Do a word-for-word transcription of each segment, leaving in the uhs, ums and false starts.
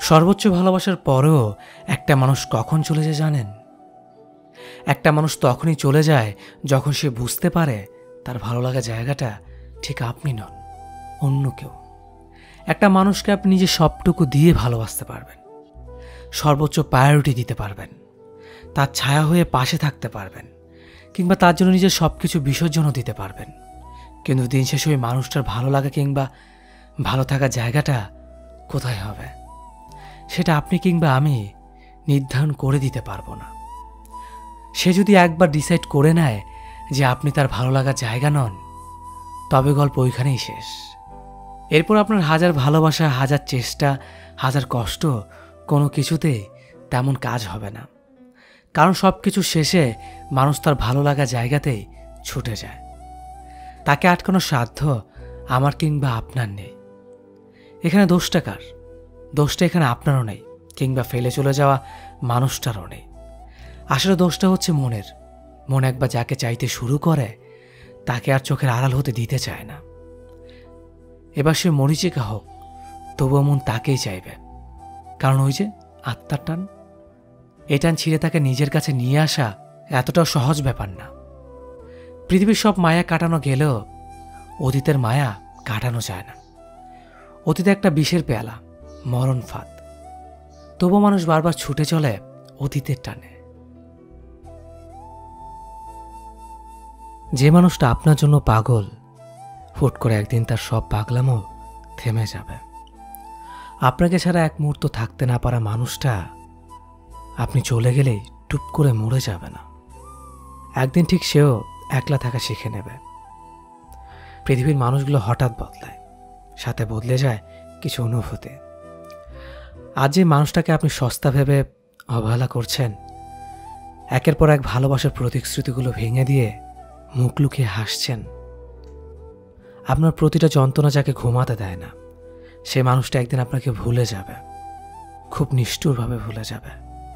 সর্বোচ্চ ভালোবাসার পরেও একটা মানুষ কখন চলে যায় জানেন? একটা মানুষ তখনই চলে যায় যখন সে বুঝতে পারে তার ভালো লাগা জায়গাটা ঠিক আপনি নন, অন্য কেউ। একটা মানুষকে আপনি নিজে সবটুকু দিয়ে ভালোবাসতে পারবেন, সর্বোচ্চ প্রায়োরিটি দিতে পারবেন, তার ছায়া হয়ে পাশে থাকতে পারবেন, কিংবা তার জন্য নিজের সব কিছু বিসর্জনও দিতে পারবেন। কিন্তু দিন শেষে ওই মানুষটার ভালো লাগা কিংবা ভালো থাকার জায়গাটা কোথায় হবে সেটা আপনি কিংবা আমি নির্ধারণ করে দিতে পারবো না। সে যদি একবার ডিসাইড করে নেয় যে আপনি তার ভালো লাগার জায়গা নন, তবে গল্প ওইখানেই শেষ। এরপর আপনার হাজার ভালোবাসা, হাজার চেষ্টা, হাজার কষ্ট কোনো কিছুতেই তেমন কাজ হবে না। কারণ সব কিছু শেষে মানুষ তার ভালো লাগা জায়গাতেই ছুটে যায়। তাকে আটকানোর সাধ্য আমার কিংবা আপনার নেই। এখানে দোষটা কার? দোষটা এখানে আপনারও নেই, কিংবা ফেলে চলে যাওয়া মানুষটারও নেই। আসলে দোষটা হচ্ছে মনের। মন একবার যাকে চাইতে শুরু করে তাকে আর চোখের আড়াল হতে দিতে চায় না। এবার সে মরিচিকা হোক, তবুও মন তাকেই চাইবে। কারণ ওই যে আত্মার টান, এই টান ছিঁড়ে তাকে নিজের কাছে নিয়ে আসা এতটাও সহজ ব্যাপার না। পৃথিবীর সব মায়া কাটানো গেলেও অতীতের মায়া কাটানো যায় না। অতীতে একটা বিষের পেয়ালা, মরণ ফাঁদ। তবু মানুষ বারবার ছুটে চলে অতীতের টানে। যে মানুষটা আপনার জন্য পাগল, হুট করে একদিন তার সব পাগলামও থেমে যাবে। আপনাকে ছাড়া এক মুহূর্ত থাকতে না পারা মানুষটা আপনি চলে গেলেই টুপ করে মরে যাবে না। একদিন ঠিক সেও একলা থাকা শিখে নেবে। পৃথিবীর মানুষগুলো হঠাৎ বদলায়, সাথে বদলে যায় কিছু অনুভূতি। আজ যে মানুষটাকে আপনি সস্তা ভেবে অবহেলা করছেন, একের পর এক ভালোবাসার প্রতিশ্রুতিগুলো ভেঙে দিয়ে মুখ লুকিয়ে হাসছেন, আপনার প্রতিটা যন্ত্রণা যাকে ঘুমাতে দেয় না, সে মানুষটা একদিন আপনাকে ভুলে যাবে, খুব নিষ্ঠুরভাবে ভুলে যাবে।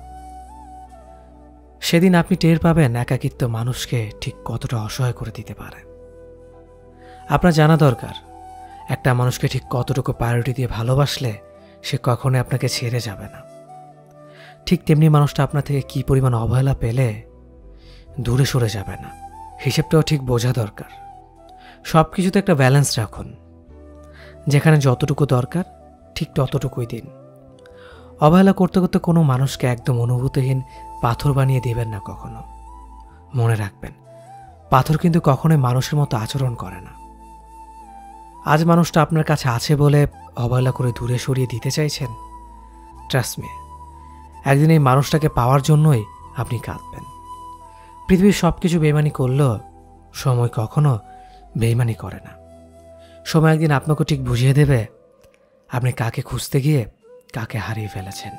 সেদিন আপনি টের পাবেন একাকিত্ব মানুষকে ঠিক কতটা অসহায় করে দিতে পারে। আপনার জানা দরকার একটা মানুষকে ঠিক কতটুকু প্রায়োরিটি দিয়ে ভালোবাসলে সে কখনোই আপনাকে ছেড়ে যাবে না। ঠিক তেমনি মানুষটা আপনার থেকে কি পরিমাণ অবহেলা পেলে দূরে সরে যাবে না, হিসেবটাও ঠিক বোঝা দরকার। সব কিছুতে একটা ব্যালেন্স রাখুন। যেখানে যতটুকু দরকার ঠিক ততটুকুই দিন। অবহেলা করতে করতে কোনো মানুষকে একদম অনুভূতিহীন পাথর বানিয়ে দেবেন না কখনো। মনে রাখবেন, পাথর কিন্তু কখনোই মানুষের মতো আচরণ করে না। আজ মানুষটা আপনার কাছে আছে বলে অবহেলা করে দূরে সরিয়ে দিতে চাইছেন, ট্রাস্ট মি, একদিন এই মানুষটাকে পাওয়ার জন্যই আপনি কাঁদবেন। পৃথিবীর সব কিছু বেইমানি করলেও সময় কখনো বেইমানি করে না। সময় একদিন আপনাকে ঠিক বুঝিয়ে দেবে আপনি কাকে খুঁজতে গিয়ে কাকে হারিয়ে ফেলেছেন।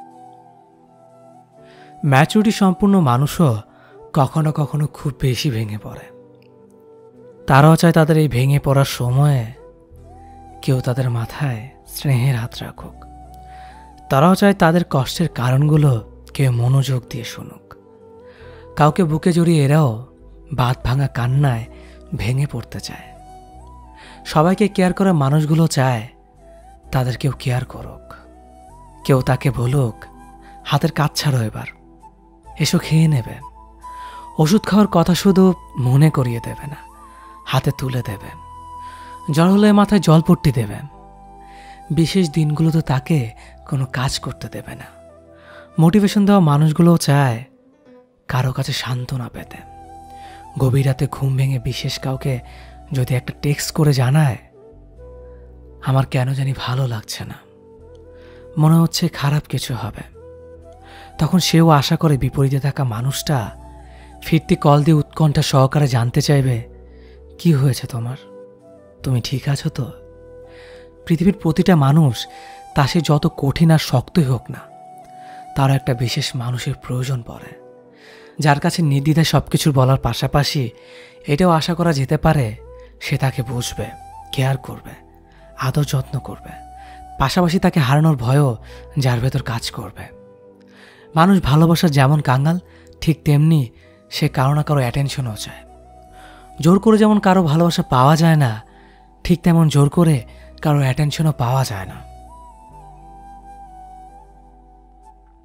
ম্যাচুরিটি সম্পূর্ণ মানুষও কখনো কখনো খুব বেশি ভেঙে পড়ে। তারাও চায় তাদের এই ভেঙে পড়ার সময়ে কেউ তাদের মাথায় স্নেহের হাত রাখুক। তারাও চায় তাদের কষ্টের কারণগুলো কেউ মনোযোগ দিয়ে শুনুক। কাউকে বুকে জড়িয়ে এরাও বাঁধ ভাঙা কান্নায় ভেঙে পড়তে চায়। সবাইকে কেয়ার করা মানুষগুলো চায় তাদের কেউ কেয়ার করুক। কেউ তাকে বলুক, হাতের কাজ ছাড়ো, এবার এসো খেয়ে নেবে। ওষুধ খাওয়ার কথা শুধু মনে করিয়ে দেবে না, হাতে তুলে দেবে। জ্বর হলে মাথায় জলপট্টি দেবে। বিশেষ দিনগুলোতে তাকে কোনো কাজ করতে দেবে না। মোটিভেশন দেওয়া মানুষগুলোও চায় কারো কাছে সান্ত্বনা পেতে। গভীর রাতে ঘুম ভেঙে বিশেষ কাউকে যদি একটা টেক্সট করে জানায়, আমার কেন জানি ভালো লাগছে না, মনে হচ্ছে খারাপ কিছু হবে, তখন সেও আশা করে বিপরীতে থাকা মানুষটা ফিরতি কল দিয়ে উৎকণ্ঠা সহকারে জানতে চাইবে, কি হয়েছে তোমার, তুমি ঠিক আছো তো? পৃথিবীর প্রতিটা মানুষ, তা সে যত কঠিন আর শক্তই হোক না, তার একটা বিশেষ মানুষের প্রয়োজন পড়ে, যার কাছে নির্দ্বিধায় সব কিছুর বলার পাশাপাশি এটাও আশা করা যেতে পারে সে তাকে বুঝবে, কেয়ার করবে, আদর যত্ন করবে, পাশাপাশি তাকে হারানোর ভয়ও যার ভেতর কাজ করবে। মানুষ ভালোবাসার যেমন কাঙ্গাল, ঠিক তেমনি সে কারো না কারো অ্যাটেনশনও চায়। জোর করে যেমন কারো ভালোবাসা পাওয়া যায় না, ঠিক তেমন জোর করে কারো অ্যাটেনশনও পাওয়া যায় না।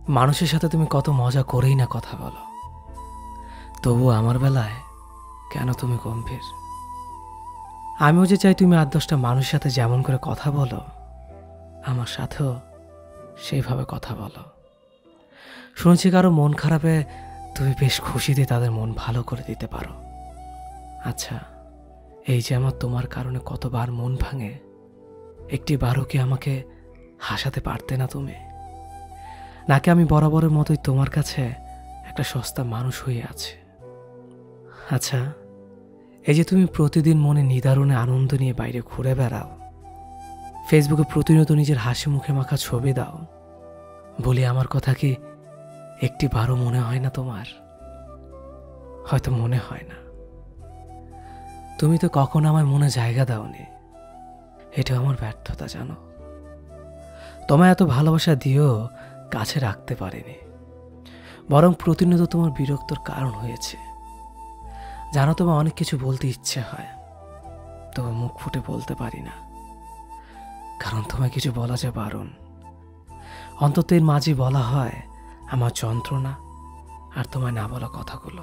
মানুষের সাথে তুমি কত মজা করেই না কথা বলো, তবু আমার বেলায় কেন তুমি গম্ভীর? আমিও যে চাই তুমি আট দশটা মানুষের সাথে যেমন করে কথা বলো, আমার সাথেও সেইভাবে কথা বলো। শুনেছি কারো মন খারাপে তুমি বেশ খুশিতে তাদের মন ভালো করে দিতে পারো। আচ্ছা, এই যে আমার তোমার কারণে কতবার মন ভাঙে, একটি বারও কি আমাকে হাসাতে পারতে না তুমি? নাকি আমি বরাবরের মতোই তোমার কাছে একটা সস্তা মানুষ হয়ে আছে? আচ্ছা, এই যে তুমি প্রতিদিন মনে নিদারুণে আনন্দ নিয়ে বাইরে ঘুরে বেড়াও, ফেসবুকে প্রতিনিয়ত নিজের হাসি মুখে মাখা ছবি দাও, বলি আমার কথা কি একটি বারও মনে হয় না তোমার? হয়তো মনে হয় না। তুমি তো কখনো আমার মনে জায়গা দাওনি, এটা আমার ব্যর্থতা জানো। তোমায় এত ভালোবাসা দিয়েও কাছে রাখতে পারিনি, বরং প্রতিনিয়ত তোমার বিরক্তর কারণ হয়েছে। জানো, তোমার অনেক কিছু বলতে ইচ্ছে হয়, তবে মুখ ফুটে বলতে পারি না, কারণ তোমায় কিছু বলা যায় বারণ। অন্তত এর মাঝে বলা হয় আমার যন্ত্রণা আর তোমায় না বলা কথাগুলো।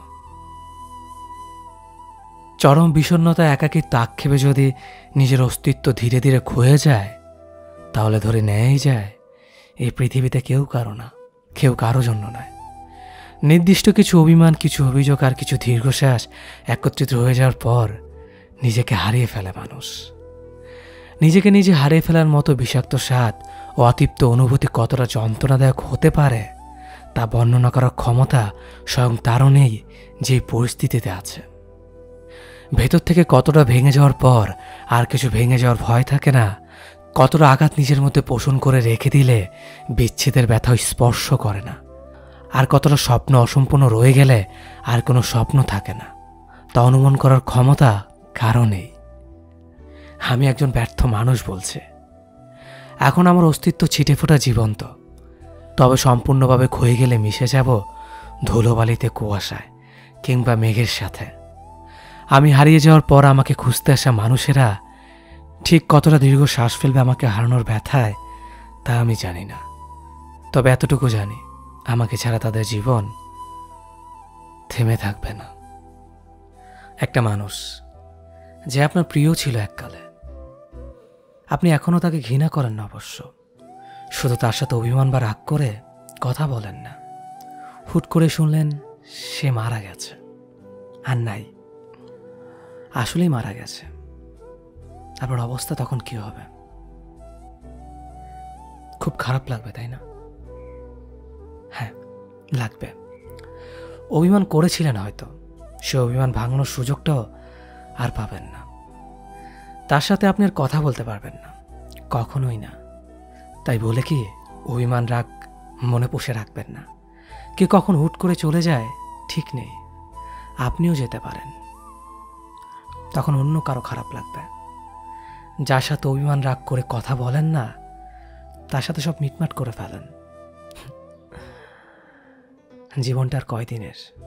চরম বিষণ্ণতা একাকিত্ব আক্ষেপে যদি নিজের অস্তিত্ব ধীরে ধীরে ক্ষয়ে যায়, তাহলে ধরে নেয়াই যায় এই পৃথিবীতে কেউ কারো না, কেউ কারো জন্য নয়। নির্দিষ্ট কিছু অভিমান, কিছু অভিযোগ আর কিছু দীর্ঘশ্বাস একত্রিত হয়ে যাওয়ার পর নিজেকে হারিয়ে ফেলে মানুষ। নিজেকে নিজে হারিয়ে ফেলার মতো বিষাক্ত স্বাদ ও অতৃপ্ত অনুভূতি কতটা যন্ত্রণাদায়ক হতে পারে তা বর্ণনা করার ক্ষমতা স্বয়ং তারও নেই যে পরিস্থিতিতে আছে। ভেতর থেকে কতটা ভেঙে যাওয়ার পর আর কিছু ভেঙে যাওয়ার ভয় থাকে না, কতটা আঘাত নিজের মধ্যে পোষণ করে রেখে দিলে বিচ্ছেদের ব্যথা স্পর্শ করে না, আর কতটা স্বপ্ন অসম্পূর্ণ রয়ে গেলে আর কোনো স্বপ্ন থাকে না, তা অনুমান করার ক্ষমতা কারও নেই। আমি একজন ব্যর্থ মানুষ বলছে। এখন আমার অস্তিত্ব ছিটে ফোটা জীবন্ত, তবে সম্পূর্ণভাবে ক্ষয়ে গেলে মিশে যাব ধুলোবালিতে, কুয়াশায় কিংবা মেঘের সাথে। আমি হারিয়ে যাওয়ার পর আমাকে খুঁজতে আসা মানুষেরা ঠিক কতটা দীর্ঘ শ্বাস ফেলবে আমাকে হারানোর ব্যথায়, তা আমি জানি না। তবে এতটুকু জানি, আমাকে ছাড়া তাদের জীবন থেমে থাকবে না। একটা মানুষ যে আপনার প্রিয় ছিল এককালে, আপনি এখনও তাকে ঘৃণা করেন না অবশ্য, শুধু তার সাথে অভিমান বা রাগ করে কথা বলেন না। হুট করে শুনলেন সে মারা গেছে, আর নাই, আসলেই মারা গেছে। আপনার অবস্থা তখন কি হবে? খুব খারাপ লাগবে, তাই না? হ্যাঁ, লাগবে। অভিমান করেছিলেন হয়তো, সে অভিমান ভাঙানোর সুযোগটাও আর পাবেন না। তার সাথে আপনি আর কথা বলতে পারবেন না, কখনোই না। তাই বলে কি অভিমান রাগ মনে পুষে রাখবেন না। কে কখন হুট করে চলে যায় ঠিক নেই, আপনিও যেতে পারেন। তখন অন্য কারো খারাপ লাগবে। যার সাথে অভিমান রাগ করে কথা বলেন না, তার সাথে সব মিটমাট করে ফেলেন। জীবনটা আর কয়দিনের?